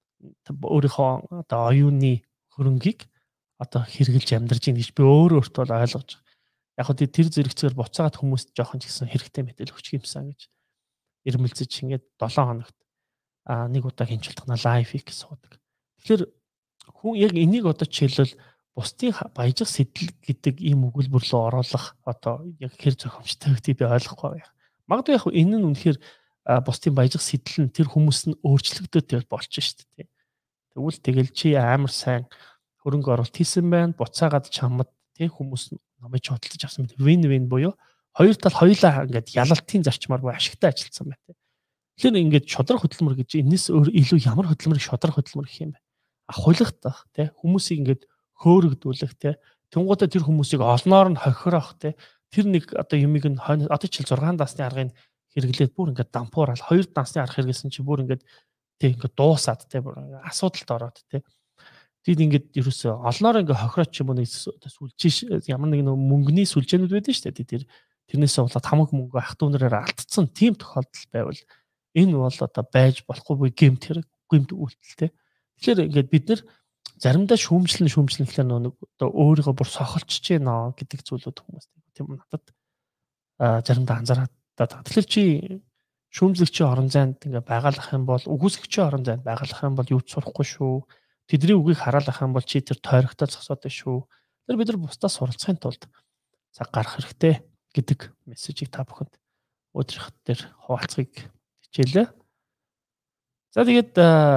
өөрийнхөө одоо оюуны хөрөнгийг одоо хэрэгжилж амьдарч ийн гэж би өөрөө өөртөө ойлгож байгаа. Яг хөө тэр зэрэгцээр буцаагаад хүмүүст жоохон ч гэсэн хэрэгтэй мэдээлэл өгчих юмсан гэж ирмэлцэж ингээд долоон хоногт а нэг удаа хинчилдэгнаа лайв хийх гэж суудаг. Тэгэхээр хүн яг энийг одоо жишээлбэл бусдын баяжих сэтэл гэдэг ийм өгүүлбэр рүү оруулах одоо яг хэр зохимжтой гэдгийг би ойлгохгүй байна. Магадгүй яг энэ нь үнэхээр бусдын баяжих сэтэл нь тэр хүмүүс нь өөрчлөгдөд болж шүү дээ. Тэгвэл тэгэл чи амар сайн хөрөнгө оруулалт хийсэн байна. Буцаагаад чамд тий хүмүүс номыг худалдаж авсан мэт вин вин буюу хоёр тал хоёулаа ингээд ялалтын зарчмаар буюу ашигтай ажилласан байна. Тэгэхээр ингээд шудраг хөдөлмөр гэж энэс өөр илүү ямар хөдөлмөрийг шудраг хөдөлмөр гэх юм бэ? А хулигдах тий хүмүүсийг ингээд хөөрөгдүүлэх тий тэнгуүтэ тэр хүмүүсийг олноор нь хохирох тий тэр нэг одоо юмыг нь одоо ч зургаан дасны аргыг хэрэглээд бүр ингээд дампуурал хоёр дасны арга хэрэглэсэн чинь бүр ингээд тий ингээд дуусаад тий асуудалд ороод тий тийм ингээд ерөөсөө олноор ингээд хохирооч юм уу нэг сүлжээ ямар нэг мөнгөний сүлжээнүүд байдаг шүү дээ тэр тэрнээсээ болоод хамаг мөнгө ах дүүнэрээр алдсан тийм тохиолдол байвал энэ бол одоо байж болохгүй буй гэмт хэрэг гэмт үйлдэл тий тэгэхээр ингээд бид нар заримдаа шүүмжлэн шүүмжлэн гэхлээр нэг одоо өөрийгөө бүр сохолчж гинэ гэдэг зүйлүүд хүмүүс тийм надад заримдаа анзаараад байгаа. Тэгэхээр чи шүүмжлэгчийн орон зайд ингээ байгалах юм бол үгүйсгэгчийн орон зайд байгалах юм бол юу ч сурахгүй шүү. Тэдний үгийг хараалах юм бол чи тэр тойрогтой зогсоод байна шүү. Тэр бид нар бусдаас суралцахын тулд цаг гарах хэрэгтэй гэдэг мессежийг та бүхэнд өдрийнх дээр хуваалцахыг хичээлээ. За тэгээд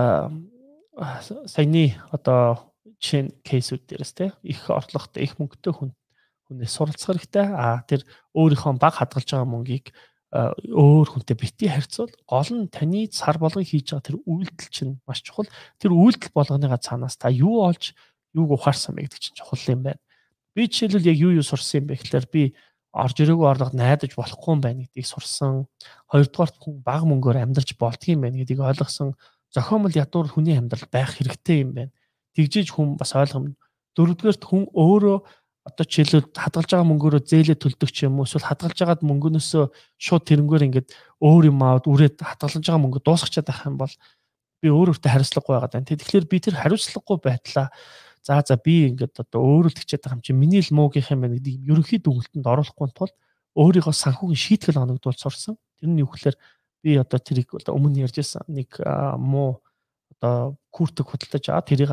саяны одоо жишээ кейсүүд дээрээс те их орлоготой их мөнгөтэй хүн хүнээс суралцах хэрэгтэй. А тэр өөрийнхөө баг хадгалж байгаа мөнгийг өөр хүнтэй бити харьцуул гол нь таны сар болгон хийж байгаа тэр үйлдэл чинь маш чухал. Тэр үйлдэл болгоныга цаанаас та юу олж юуг ухаарсан бэ гэдэг чинь чухал юм байна. Би жишээлбэл яг юу юу сурсан юм бэ гэхээр би орж ирээгүй орлого найдаж болохгүй юм байна гэдгийг сурсан. Хоёрдугаарт хүн бага мөнгөөр амьдарч болдгийм байна гэдгийг ойлгосон. Зохиомл ядуур хүний амьдрал байх хэрэгтэй юм байна. Тэгжиж хүн бас ойлгоно. Дөрөвдүгээрт хүн өөрөө одоо жишээлбэл хадгалж байгаа мөнгөөрөө зээлээ төлдөг ч юм уу эсвэл хадгалж байгаад мөнгөнөөсөө шууд тэрнгээр ингээд өөр юм аваад үрээд хадгалж байгаа мөнгө дуусгачаад байх юм бол би өөр өөртөө хариуцлагагүй байгаад байна. Тэгэхээр би тэр хариуцлагагүй байдлаа за за би ингээд одоо өөрөө тэгчээд байгаа юм чи миний л муу гэх юм байна гэдэг ерөнхий дүгнэлтэнд оруулахгүй тул өөрийгөө санхүүгийн шийтгэл оногдуул сурсан. Тэр нь юу гэхээр би одоо тэрийг одоо өмнө ярьж байсан нэг муу одоо куртэг худалдаж аваад тэрийг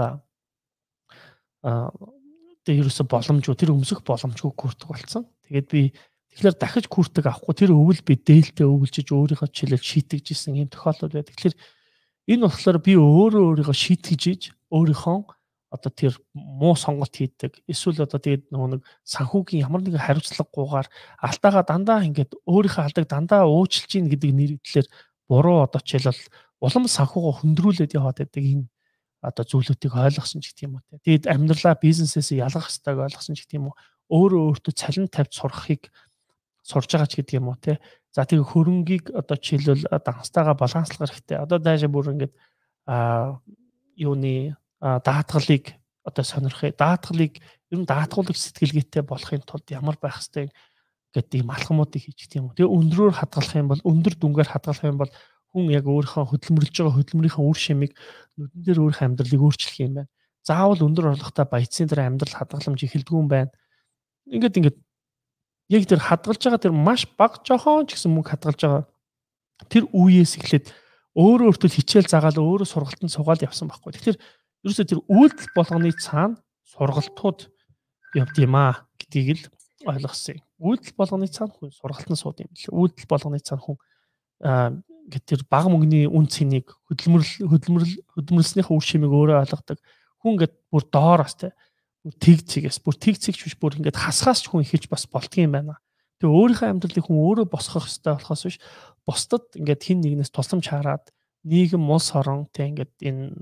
а тэр ерөөсө боломжгүй тэр өмсөх боломжгүй куртэг болсон. Тэгээд би тэгэхээр дахиж куртэг авахгүй тэр өвөл би дээлтэй өвлжиж өөрийнхөө чилэл шийтгэжсэн юм тохиолдол байдаг. Тэгэхээр энэ болохоор би өөрөө өөрийгөө шийтгэжиж өөрийнхөө одоо тэр муу сонголт хийдэг. Эсвэл одоо тэгээд нөгөө нэг санхүүгийн ямар нэгэн хариуцлагагүйгээр алдаагаа дандаа ингээд өөрийнхөө алдааг дандаа уучлж гин гэдэг нэрээр буруу одоо жишээлбэл улам санхүүгоо хөндрүүлээд яваад байдаг энэ одоо зүйлүүдийг ойлгосон ч гэх юм уу те. Тэгээд амьдралаа бизнесээс ялгах хэрэгтэй ойлгосон ч гэх юм уу. Өөрөө өөртөө цалин тавьж сурахыг сурж байгаа ч гэдэг юм уу те. За тэгээ хөрөнгийг одоо жишээлбэл дагнастайгаа баланслах хэрэгтэй. Одоо дайшаа бүр ингээд а юуны даатгалыг одоо сонирхъя. Даатгалыг ер нь даатгуулах сэтгэлгээтэй болохын тулд ямар байх хэвтэй гэдэг ийм алхмуудыг хийж гэх юм уу. Тэгээ өндрөөр хадгалах юм бол өндөр дүнгээр хадгалах юм бол хүн яг өөрийнхөө хөдөлмөрлөж байгаа хөдөлмөрийнхөө үр шимийг нүдэн дээр өөрийнхөө амьдралыг өөрчлөх юм байна. Заавал өндөр орлоготой баяцын дээр амьдрал хадгаламж эхэлдэг юм байна. Ингээд ингээд яг тэр хадгалж байгаа тэр маш бага жоохон ч гэсэн мөнгө хадгалж байгаа тэр үеэс эхлээд өөрөө өөртөө хичээл заагаал өөрөө сургалтанд суугаад явсан байхгүй. Тэгэхээр ерөөсөө тэр үйлдэл болгоны цаана сургалтууд явд юм аа гэдгийг л ойлгосон юм. Үйлдэл болгоны цаана хүн сургалтанд сууд юм л. Үйлдэл болгоны цаана хүн гэт тэр бага мөнгөний үн цэнийг хөдөлмөрлөл хөдөлмөрлөл хөдөлмөрлснийхээ үр шимийг өөрөө ойлгодог. Хүн гэт бүр доороос те бүр тэг цэгээс бүр тэг цэгч биш бүр ингээд хасгаас ч хүн ихэж бас болтгийм байна. Тэгээ өөрийнхөө амьдралыг хүн өөрөө босгох хэрэгтэй болохоос биш бусдад ингээд хин нэгнээс тусламж хараад нийгэм улс орон те ингээд энэ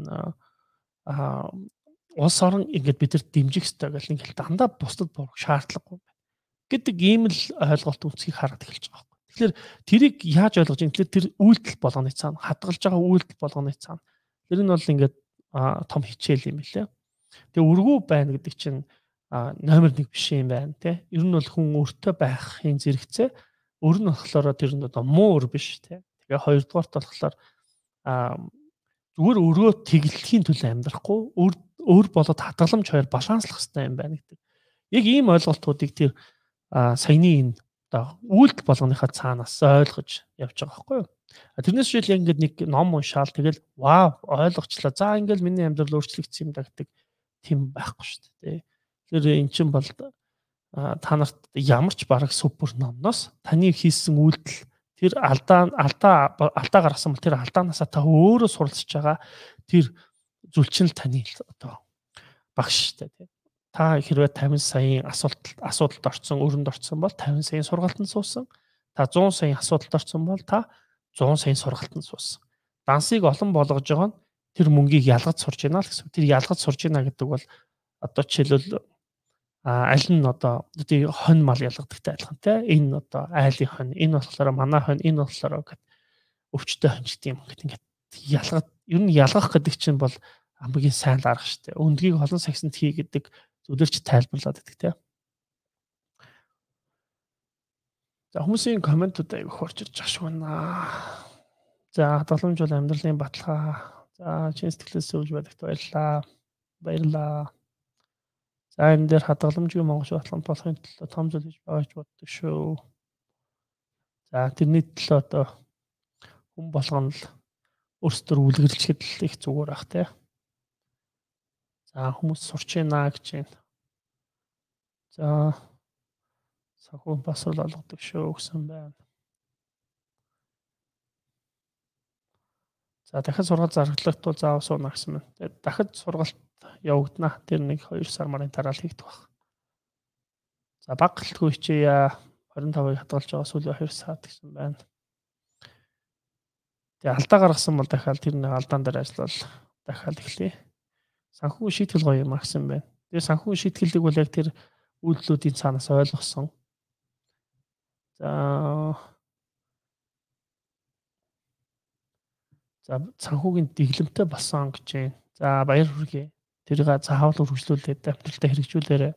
а улс орон ингээд бидэрт дэмжих хэрэгтэй гэл ингээд дандаа бусдад бурах шаардлагагүй байна гэдэг ийм л ойлголт үнцгийг хараад эхэлж байгаа байхгүй. Тэгэхээр тэрийг яаж ойлгож юм? Тэгэхээр тэр үйлдэл болгоны цаана хадгалж байгаа үйлдэл болгоны цаана тэр нь бол ингээд том хичээл юм лээ. Тэгээ өргөө байна гэдэг чинь номер нэг биш юм байна те. Ер нь бол хүн өөртөө байхын зэрэгцээ өр нь болохоор тэр нь одоо муу өр биш те. Тэгээ хоёрдугаарт болохоор зүгээр өрөө тэглэхийн төлөө амьдрахгүй өр өр болоод хадгаламж хоёр баланслах хэрэгтэй юм байна гэдэг. Яг ийм ойлголтуудыг тэр саяны энэ одоо үйлдэл болгоныхаа цаанаас ойлгож явж байгаа байхгүй юу? Тэрнээс жишээл яг ингээд нэг ном уншаал тэгэл вау ойлгочлаа. За ингээд миний амьдрал өөрчлөгдсөн юм да гэдэг тийм байхгүй шүү дээ. Тэгэхээр эн чинь бол та нарт ямар ч бараг супер номноос таны хийсэн үйлдэл тэр алдаа алдаа алдаа гаргасан бол тэр алдаанаасаа та өөрөө суралцж байгаа тэр зүлчнэл таны одоо багш шүү дээ. Та хэрвээ тавин саяын асуулт асуудалд орсон, өрөнд орсон бол тавин саяын сургалтанд суусан. Та зуун саяын асуудалд орсон бол та зуун саяын сургалтанд суусан. Дансыг олон болгож байгаа нь тэр мөнгийг ялгаж сурж байна л гэсэн. Тэр ялгаж сурж байна гэдэг бол одоо жишээлбэл аль нь одоо тийм хонь мал ялгадагтай адилхан те. Энэ одоо айлын хонь, энэ болохоор манай хонь, энэ болохоор гэд өвчтөй хонь гэдэг юм гэд ингээд ялгад ер нь ялгах гэдэг чинь бол хамгийн сайн арга шүү дээ. Өндгийг олон сагсанд хий гэдэг зөвлөрч тайлбарлаад байдаг те. За хүмүүсийн комментууд аяг хурж ирж ах шиг байна. За хадгаламж бол амьдралын баталгаа. За чин сэтгэлээс зөвж байдагт баярлалаа. Баярлалаа. За энэ дээр хадгаламжгүй Монгол баталгаанд болохын төлөө том зүйл хийж байгаа гэж боддог шүү. За тэрний төлөө одоо хүн болгоно л өөрсдөө үлгэрлэхэд л их зүгээр ах те. За хүмүүс сурч байна гэж байна. За санхүү бас л олгодог шүү гэсэн байна. За дахиад сургалт зарагдлахт бол заав сууна гэсэн байна. Тэгээд дахиад сургалт явагдана. Тэр нэг хоёр сар марын дараа л хийгдэх баг. За баг гэлтгүй хичээе. хорин тавыг хадгалж байгаа сүүлийн хоёр сард гэсэн байна. Тэгээ алдаа гаргасан бол дахиад тэр нэг алдаан дээр ажиллавал дахиад эхлэе. Санхүү шийтгэл гоё юм агсан байна. Тэгээ санхүү шийтгэлийг бол яг тэр үйлдэлүүдийн цаанаас ойлгосон. За За санхүүгийн дэглэмтэй болсон гэж байна. За баяр хүргэе. Тэрийг заавал үргэлжлүүлээд амжилттай хэрэгжүүлээрэй.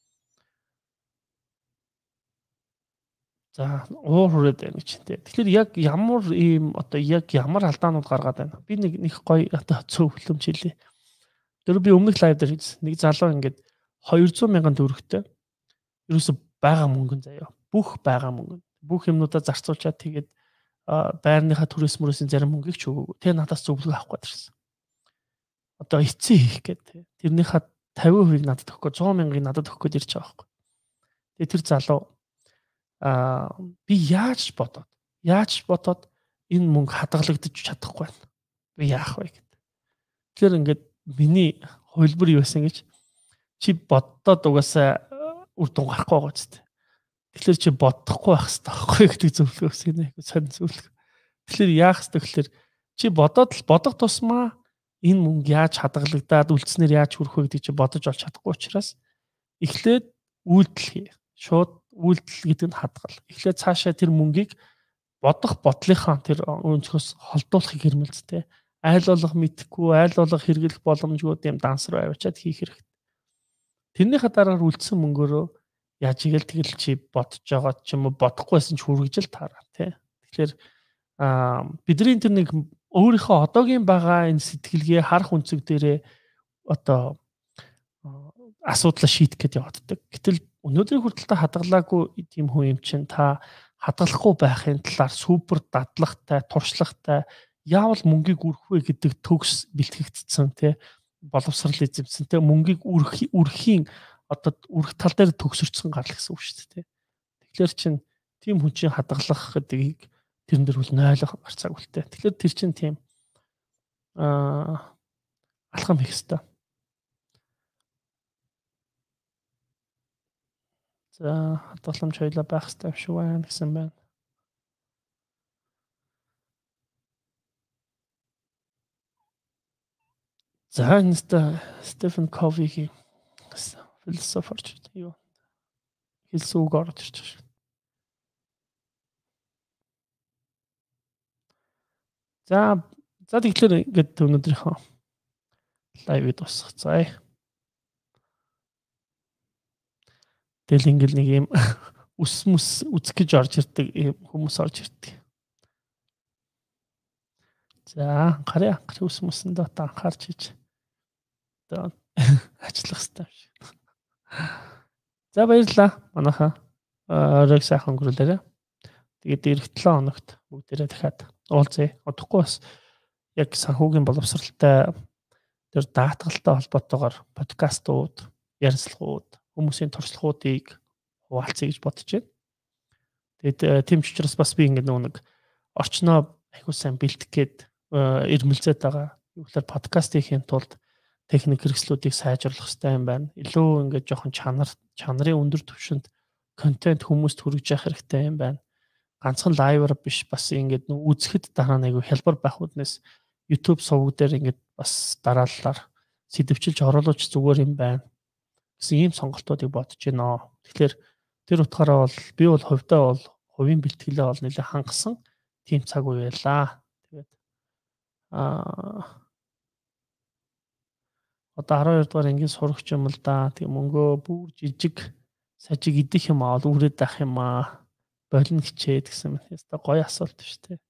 За уур хүрээд байна гэж тийм. Тэгэхээр яг ямар ийм одоо яг ямар алдаанууд гаргаад байна. Би нэг нэг гоё одоо зөв хөлөмж хэлье. Тэр би өмнөх лайв дээр нэг залуу ингээд хоёр зуун мянган төгрөгтэй ерөөсө байгаа мөнгөн заяа. Бүх байгаа мөнгөн. Бүх юмнуудаа зарцуулчаад тэгээд байрныхаа төрөөс мөрөөсийн зарим мөнгийг ч өгөөгүй. Тэ надаас зөвлөгөө авах гээд ирсэн. Одоо эцсийн хийх гээд тэрнийхээ тавин хувийг надад өгөхгүй зуун мянгаыг надад өгөх гээд ирж байгаа байхгүй. Тэгээд тэр залуу аа би яаж бодоод яаж бодоод энэ мөнгө хадгалагдаж чадахгүй байна. Би яах вэ гэд. Тэгэхээр ингээд миний хувилбар юу байсан гэж чи боддоод угаасаа үр дүн гарахгүй байгаа ч гэдэг. Тэгэхээр чи бодохгүй байх хэрэгтэй байхгүй гэдэг зөвлөгөө өгсөн нэ. Сонь зөвлөгөө. Тэгэхээр яах хэрэгтэй гэхээр чи бодоод л бодох тусмаа энэ мөнгө яаж хадгалагдаад үлдснээр яаж хүрэх вэ гэдэг чи бодож олж чадахгүй учраас эхлээд үйлдэл хий. Шууд үйлдэл гэдэг нь хадгал. Эхлээд цаашаа тэр мөнгийг бодох бодлынхаа тэр өнцгөөс холдуулахыг хэрмэлзтэй. Айл болох мэдхгүй, айл болох хэрэглэх боломжгүй юм дансар авчиад хийх хэрэгтэй. Тэрнийхээ дараагаар үлдсэн мөнгөөрөө яаж игэл тэгэл чи бодож байгаа ч юм уу бодохгүйсэн ч хүргэж л таараа тий. Тэгэхээр аа бидний тэр нэг өөрийнхөө одоогийн байгаа энэ сэтгэлгээ харах үнцэг дээрээ одоо асуудлаа шийдэх гэж явагддаг. Гэтэл өнөөдрийн хүртэл та хадгалаагүй тийм хүн юм чинь та хадгалахгүй байхын талаар супер дадлахтай, туршлагатай яавал мөнгийг үрэх вэ гэдэг төгс бэлтгэгдсэн тий боловсрал эзэмсэн тий мөнгийг үрэх үрхийн одоо үрэх тал дээр төгсөрцөн гарал гэсэн үг шүү дээ тий. Тэгэхээр чин тийм хүн чинь хадгалах гэдгийг тэрэн дээр бол нойлох гарцааг үлтэй. Тэгэхээр тэр чин тийм аа алхам хийх хэрэгтэй. За хадгаламж хоёлаа байх хэрэгтэй шүү байна гэсэн байна. За энэ Стефен Ковигийн философорч юу хэлсэн үг орж ирж байна. За за тэгэхээр ингээд өнөөдрийнхөө лайвыг дуусгацгаая. Тэгэл ингээл нэг юм ус мус үзэх гэж орж ирдэг хүмүүс орж ирдэг. За анхаарай анхаарай ус мусанд одоо анхаарч хийж одоо ажиллах хэрэгтэй юм шиг. За баярлалаа манайхаа оройг сайхан өнгөрүүлээрэй. Тэгээд эх долоо хоногт бүгдээрээ дахиад уулзъя. Одохгүй бас яг санхүүгийн боловсралтай тэр даатгалтай холбоотойгоор подкастууд, ярилцлагууд, хүмүүсийн туршлагуудыг хуваалцъя гэж бодож байна. Тэгээд тийм ч учраас бас би ингэ нэг орчноо айгуу сайн бэлтгэх гээд ирмэлзээд байгаа. Юу гэхээр подкаст хийхин тулд техник хэрэгслүүдийг сайжруулах хэрэгтэй юм байна. Илүү ингээд жоохон чанар чанарын өндөр түвшинд контент хүмүүст хүргэж явах хэрэгтэй юм байна. Ганцхан лайваар биш бас ингээд нөө үзэхэд дараа нь айгуу хялбар байх үднэс YouTube сувг дээр ингээд бас дараалалаар сэдвчилж оруулж зүгээр юм байна гэсэн ийм сонголтуудыг бодож байна. Тэгэхээр тэр утгаараа бол би бол хувьдаа бол хувийн бэлтгэлээ бол нэлээд хангасан тийм цаг үе байлаа. Тэгээд аа одоо арван хоёр дугаар ангийн сурагч юм л да. Тэг мөнгөө бүр жижиг сажиг идэх юм аа үрээд ах юм аа болно хичээд гэсэн юм. Яста гоё асуулт шүү дээ.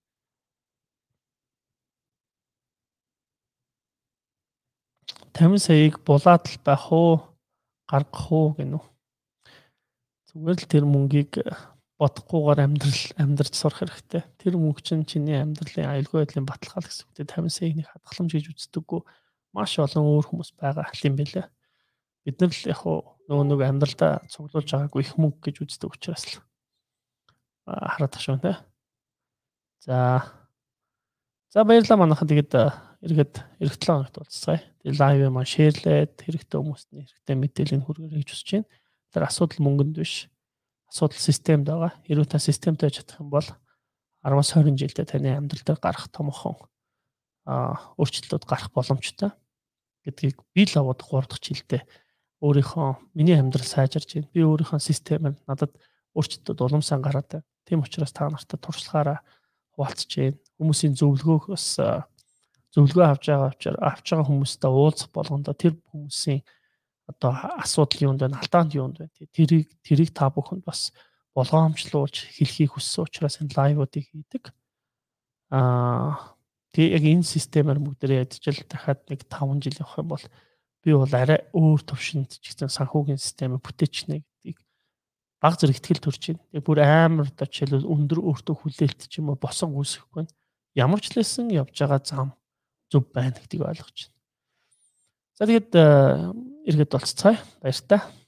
тамин саяыг булаад л байх уу гаргах уу гэнэ үү. Зүгээр л тэр мөнгийг бодохгүйгээр амьдрал амьдарч сурах хэрэгтэй. Тэр мөнгө чинь чиний амьдралын аюулгүй байдлын баталгаал гэсэн үг. тамин саяыг нэг хадгаламж гэж үздэггүй маш олон өөр хүмүүс байгаа юм билээ. Бид нар л яг нөгөө нэг амьдралдаа цуглуулж байгаагүй их мөнгө гэж үздэг учраас л хараад тах шүү нэ. За. За баярлалаа манайхан тэгээд эргээд эх долоо хоногт уулзцгаая. Тэгээд лайв маань шеэрлээд хэрэгтэй хүмүүст нь хэрэгтэй мэдээлэл хүргэрэй гэж хүсэж байна. Тэр асуудал мөнгөнд биш. Асуудал системд байгаа. Хэрвээ та системтэй чадах юм бол араваас хорин жилдээ таны амьдрал дээр гарах томхон а өөрчлөлтүүд гарах боломжтой гэдгийг би л аваад гурав дахь жилдээ өөрийнхөө миний амьдрал сайжирч байна. Би өөрийнхөө системээр надад өөрчлөлтүүд уламжлан гараад байна. Тийм учраас та нартай туршлагаараа хуваалцж байна. Хүмүүсийн зөвлөгөөх бас зөвлөгөө авч байгаа авчаар авч байгаа хүмүүстэй уулзах болгондоо тэр хүмүүсийн одоо асуудал юунд байна, алдаанд юунд байна. Тэрийг тэрийг та бүхэнд бас болгоомжлуулж хэлхийг хүссэн учраас энэ лайвуудыг хийдэг. Аа тэгээ яг энэ системээр бүгдээ ядчил дахиад нэг таван жил явах юм бол би бол арай өөр төвшөнд ч гэсэн санхүүгийн системийг бүтээчнэ гэдгийг баг зэрэг ихтгэл төрж байна. Тэгээ бүр амар одоо жишээлбэл өндөр өөртөө хүлээлт ч юм уу босон үүсэхгүй. Ямар ч лсэн явж байгаа зам зөв байна гэдгийг ойлгож байна. За тэгээд эргээд болцгоё. Баяр та.